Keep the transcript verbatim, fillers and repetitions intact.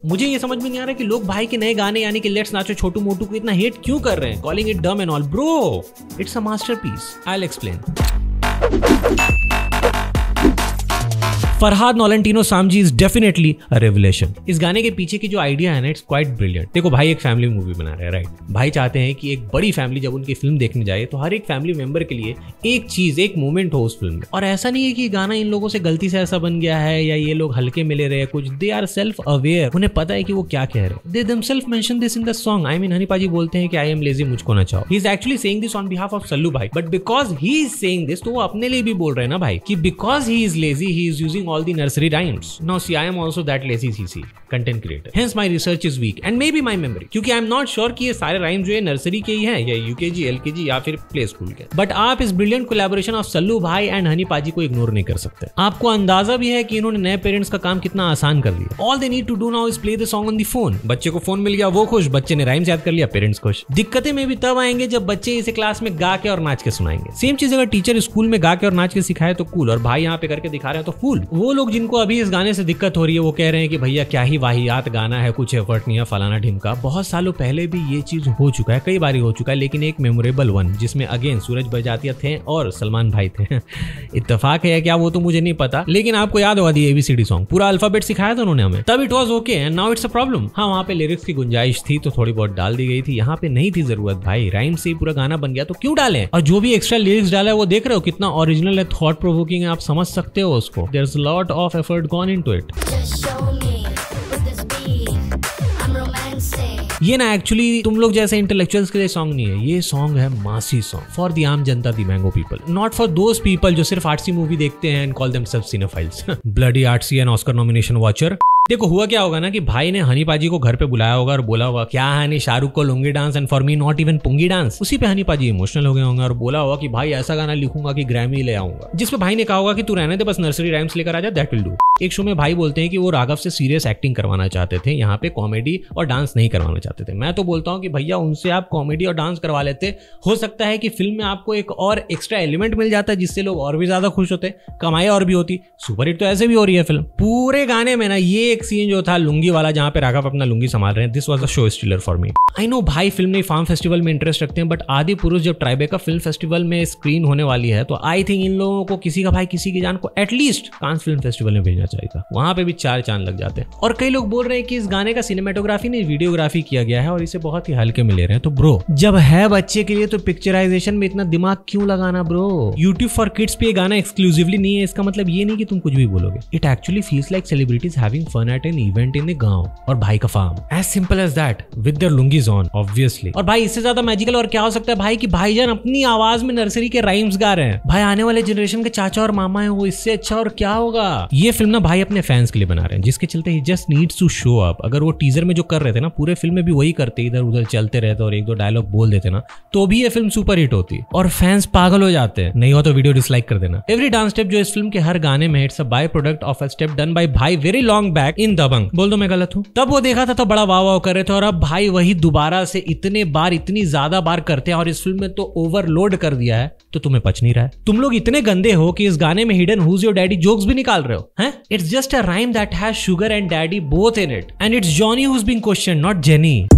मुझे ये समझ में नहीं आ रहा कि लोग भाई के नए गाने यानी कि लेट्स नाचो छोटू मोटू को इतना हेट क्यों कर रहे हैं, calling it dumb and all. Bro, it's a masterpiece, I will explain. Farhad नॉलेंटिनो Samji is definitely a revelation. इस गाने के पीछे की जो आइडिया है ना, इट्स क्वाइट ब्रिलियंट। देखो भाई एक फैमिली मूवी बना रहे हैं, राइट। भाई चाहते हैं कि एक बड़ी फैमिली जब उनकी फिल्म देखने जाए तो हर एक फैमिली मेंबर के लिए एक चीज, एक मोमेंट हो उस फिल्म में। और ऐसा नहीं है कि गाना इन लोगों से गलती से ऐसा बन गया है या ये लोग हल्के मिले रहे कुछ। दे आर सेल्फ अवेयर, उन्हें पता है कि वो क्या कह रहे हैं। They themselves mention this in the song. I mean Honey पाजी बोलते हैं कि आई एम लेजी, मुझको ना चाहो। He is actually saying this on behalf of Sallu भाई, but because he is saying this तो वो अपने लिए भी बोल रहे हैं ना भाई कि because he is lazy he is using all the nursery rhymes. Now see, I am also that lazy C C content creator. Hence my research is weak and maybe my memory. क्योंकि I am not sure कि ये सारे rhymes जो है nursery के ही हैं या UKG, LKG या फिर प्ले स्कूल के। बट आप इस ब्रिलियंट कोलैबोरेशन ऑफ सल्लू भाई एंड हनी पाजी को इग्नोर नहीं कर सकते। आपको अंदाजा भी है कि इन्होंने नए पेरेंट्स का काम कितना आसान कर दिया। All they need to do now is play the song on the phone. बच्चे को फोन मिल गया, वो खुश, बच्चे ने राइम्स याद कर लिया, पेरेंट्स खुश। दिक्कतें में भी तब आएंगे जब बच्चे इसे क्लास में गा के और नाच के सुनाएंगे। सेम चीज अगर टीचर स्कूल में गा के और नाच के सिखाए तो कूल, और भाई यहाँ पे करके दिखा रहे हैं तो फूल। वो लोग जिनको अभी इस गाने से दिक्कत हो रही है वो कह रहे हैं कि भैया क्या ही वाहियात गाना है, कुछ एफर्ट नहीं है, फलाना ढिमका। बहुत सालों पहले भी ये चीज हो चुका है, कई बार हो चुका है, लेकिन एक मेमोरेबल वन जिसमें अगेन सूरज बजातिया थे और सलमान भाई थे। इत्तेफाक है क्या वो तो मुझे नहीं पता, लेकिन आपको याद होगा दी एबीसीडी सॉन्ग, पूरा अल्फाबेट सिखाया था उन्होंने हमें, तब it was okay and now it's a problem. हाँ वहाँ पे लिरिक्स की गुंजाइश थी तो थोड़ी बहुत डाल दी गई थी, यहाँ पे नहीं थी जरूरत भाई। राइम से ही पूरा गाना बन गया तो क्यों डालें? और जो भी एक्स्ट्रा लिरिक्स डाला है वो देख रहे हो कितना ओरिजिनल है, थॉट प्रोवोकिंग है, आप समझ सकते हो उसको। There is a lot of effort gone into it. ये ना एक्चुअली तुम लोग जैसे इंटेलेक्चुअल्स के लिए सॉन्ग नहीं है, ये सॉन्ग है मासी सॉन्ग फॉर द आम जनता, the mango people, not for those people जो सिर्फ आर्ट्सी मूवी देखते हैं and call themselves cinephiles. Bloody artsy and Oscar nomination watcher. देखो हुआ क्या होगा ना कि भाई ने हनी पाजी को घर पे बुलाया होगा और बोला होगा क्या हनी, शाहरुख को lungi dance and for me not even pungi dance. उसी पे हनी पाजी इमोशनल हो गए होंगे और बोला होगा कि भाई ऐसा गाना लिखूंगा कि ग्रैमी ले आऊंगा, जिसपे भाई ने कहा होगा कि तू रहने दे, बस नर्सरी राइम्स लेकर आ जा, दैट विल डू। एक शो में भाई बोलते हैं कि वो राघव से सीरियस एक्टिंग करवाना चाहते थे, यहाँ पे कॉमेडी और डांस नहीं करवाना चाहते थे। मैं तो बोलता हूँ कि भैया उनसे आप कॉमेडी और डांस करवा लेते, हो सकता है कि फिल्म में आपको एक और एक्स्ट्रा एलिमेंट मिल जाता जिससे लोग और भी ज्यादा खुश होते, कमाई और भी होती। सुपर हिट तो ऐसे भी हो रही है फिल्म। पूरे गाने में ना ये एक सीन जो था लुंगी वाला, जहां पे राघव अपना लुंगी संभाल रहे हैं, this was a show stealer for me. I know भाई फिल्म नहीं फार्म फेस्टिवल में इंटरेस्ट रखते हैं, बट आदि पुरुष जब ट्राइबेका फिल्म फेस्टिवल में स्क्रीन होने वाली है तो आई थिंक इन लोगों को किसी का भाई किसी की जान को एटलीस्ट कांस फिल्म फेस्टिवल में भेजना चाहिए था, वहां पे भी चार चांद लग जाते हैं। और कई लोग बोल रहे हैं कि इस गाने का सिनेमेटोग्राफी नहीं वीडियोग्राफी किया गया है और इसे बहुत ही हल्के में ले रहे हैं। तो ब्रो जब है बच्चे के लिए तो पिक्चराइजेशन में इतना दिमाग क्यों लगाना ब्रो? यूट्यूब फॉर किड्स पे ये गाना एक्सक्लूसिवली नहीं है, इसका मतलब ये नहीं कि तुम कुछ भी बोलोगे। It actually feels like celebrities having fun at an event in the gaon और भाई का farm, as simple as that, with their lungis on obviously. और भाई इससे ज्यादा मैजिकल और क्या हो सकता है भाई कि भाईजान अपनी आवाज में नर्सरी के राइम्स गा रहे हैं। भाई आने वाले जनरेशन के चाचा और मामा है वो, इससे अच्छा और क्या होगा? ये फिल्म ना भाई अपने फैंस के लिए बना रहे हैं, जिसके चलते he just needs to show up. अगर वो टीजर में जो कर रहे थे ना, पूरे फिल्म में भी वही करते, इधर उधर चलते रहते और एक दो डायलॉग बोल देते ना, तो भी ये फिल्म सुपर हिट होती और फैंस पागल हो जाते हैं। नहीं हो तो वीडियो डिसलाइक कर देना। एवरी डांस स्टेप जो इस फिल्म के हर गाने में, it's a by product of a step done by भाई very long back in Dabangg. बोल दो मैं गलत हूं? तब वो देखा था तो बड़ा वाह वाह कर रहे थे और अब भाई वही दोबारा से इतने बार, इतनी ज्यादा बार करते हैं और इस फिल्म में तो ओवरलोड कर दिया है तो तुम्हें पच नहीं रहा है। तुम लोग इतने गंदे हो कि इस गाने में hidden who's your daddy jokes भी निकाल रहे हो हैं? It's just a rhyme that has sugar and daddy both in it and it's Johnny who's being question, not jenny.